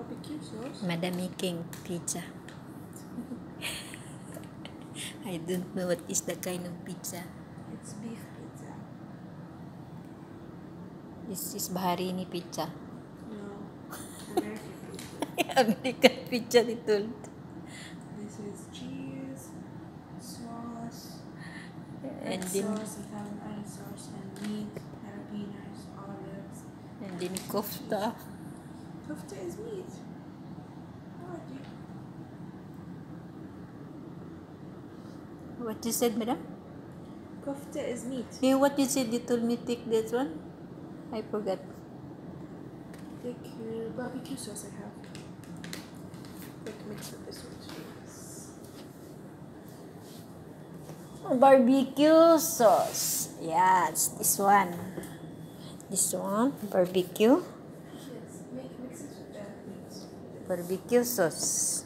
barbecue sauce? Madam King pizza. I don't know what is the kind of pizza. It's beef pizza. This is Baharini pizza. No, American pizza. American pizza little. This is cheese, sauce, And red then sauce, Italian onion sauce, and meat, jalapenos, olives. and then kofta. Kofta is meat. Alrighty. What you said, madam? Kofta is meat. What you said? You told me take that one. I forgot. Take barbecue sauce I have. Like mix with this one. Barbecue sauce. Yeah, it's this one. This one, barbecue. Yes, mix it with that meat. Barbecue sauce.